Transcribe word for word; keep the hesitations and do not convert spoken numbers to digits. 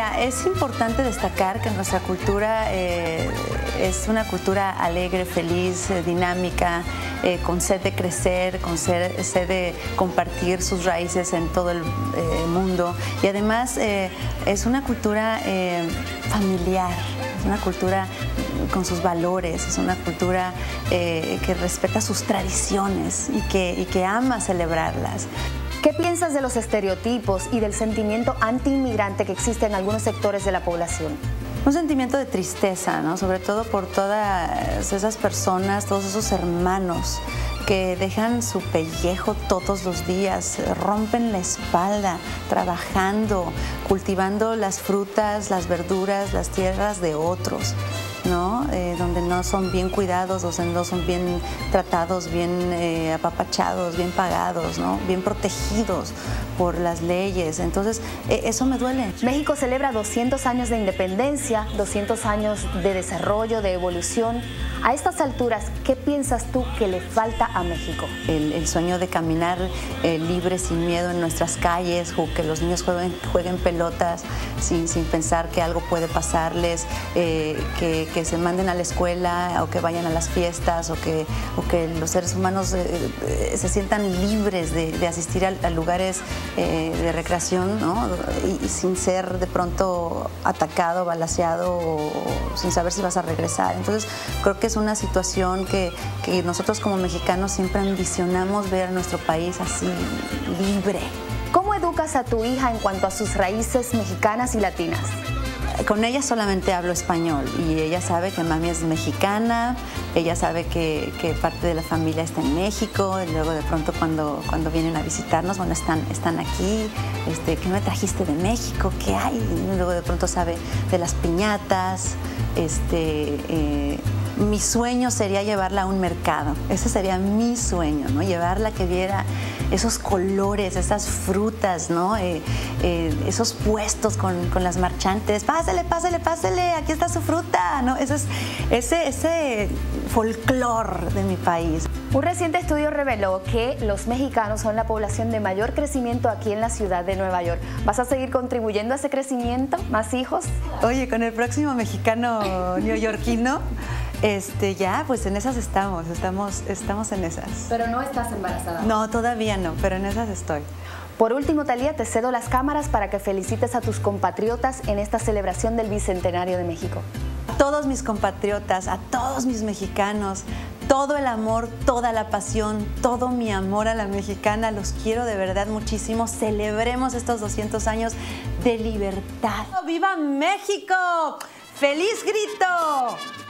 Mira, es importante destacar que nuestra cultura eh, es una cultura alegre, feliz, eh, dinámica, eh, con sed de crecer, con sed, sed de compartir sus raíces en todo el eh, mundo. Y además eh, es una cultura eh, familiar, es una cultura con sus valores, es una cultura eh, que respeta sus tradiciones y que, y que ama celebrarlas. ¿Qué piensas de los estereotipos y del sentimiento anti-inmigrante que existe en algunos sectores de la población? Un sentimiento de tristeza, ¿no? Sobre todo por todas esas personas, todos esos hermanos que dejan su pellejo todos los días, rompen la espalda, trabajando, cultivando las frutas, las verduras, las tierras de otros, ¿no? Eh, donde no son bien cuidados, donde no son bien tratados, bien eh, apapachados, bien pagados, ¿no? Bien protegidos por las leyes. Entonces, eh, eso me duele. México celebra doscientos años de independencia, doscientos años de desarrollo, de evolución. A estas alturas, ¿qué piensas tú que le falta a México? El, el sueño de caminar eh, libre, sin miedo en nuestras calles, que los niños jueguen, jueguen pelotas sin, sin pensar que algo puede pasarles, eh, que, que se manden a la escuela o que vayan a las fiestas o que, o que los seres humanos eh, eh, se sientan libres de, de asistir a, a lugares eh, de recreación, ¿no? y, y sin ser de pronto atacado, balaceado o, o sin saber si vas a regresar. Entonces creo que es una situación que, que nosotros como mexicanos siempre ambicionamos ver a nuestro país así, libre. ¿Cómo educas a tu hija en cuanto a sus raíces mexicanas y latinas? Con ella solamente hablo español y ella sabe que mami es mexicana, ella sabe que, que parte de la familia está en México y luego de pronto cuando, cuando vienen a visitarnos, bueno, están, están aquí, este, ¿qué me trajiste de México? ¿Qué hay? Y luego de pronto sabe de las piñatas, este... Eh, mi sueño sería llevarla a un mercado, ese sería mi sueño, ¿no? Llevarla a que viera esos colores, esas frutas, ¿no? Eh, eh, esos puestos con, con las marchantes, pásale, pásale, pásale, aquí está su fruta, ¿no? Ese, es, ese, ese folclor de mi país. Un reciente estudio reveló que los mexicanos son la población de mayor crecimiento aquí en la ciudad de Nueva York. ¿Vas a seguir contribuyendo a ese crecimiento? ¿Más hijos? Oye, con el próximo mexicano neoyorquino, Este, ya, pues en esas estamos, estamos, estamos en esas. Pero no estás embarazada. No, todavía no, pero en esas estoy. Por último, Thalía, te cedo las cámaras para que felicites a tus compatriotas en esta celebración del Bicentenario de México. A todos mis compatriotas, a todos mis mexicanos, todo el amor, toda la pasión, todo mi amor a la mexicana, los quiero de verdad muchísimo. Celebremos estos doscientos años de libertad. ¡Viva México! ¡Feliz grito!